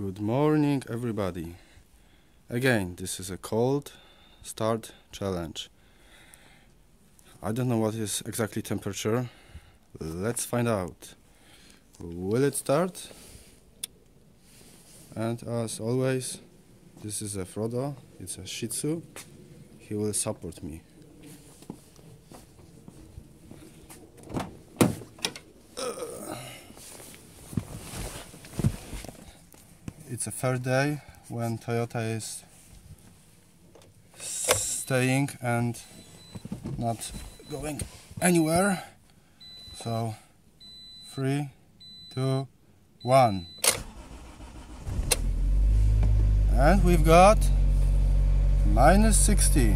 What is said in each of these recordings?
Good morning, everybody. Again, this is a cold start challenge. I don't know what is exactly temperature. Let's find out. Will it start? And as always, this is a Frodo. It's a Shih Tzu. He will support me. It's a third day when Toyota is staying and not going anywhere. So 3, 2, 1. And we've got -16.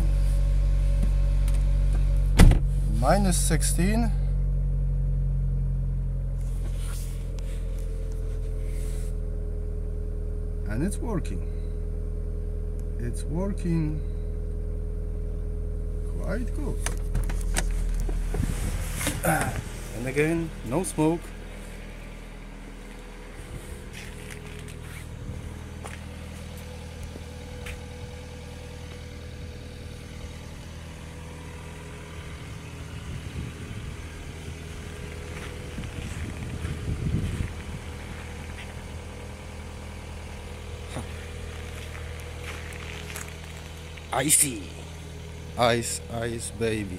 -16. And it's working. It's working quite good. And again, no smoke. Icy. Ice, baby.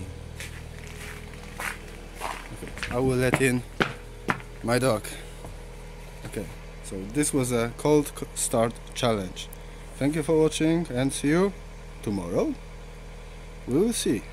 Okay, I will let in my dog. Okay, so this was a cold start challenge. Thank you for watching and see you tomorrow. We will see.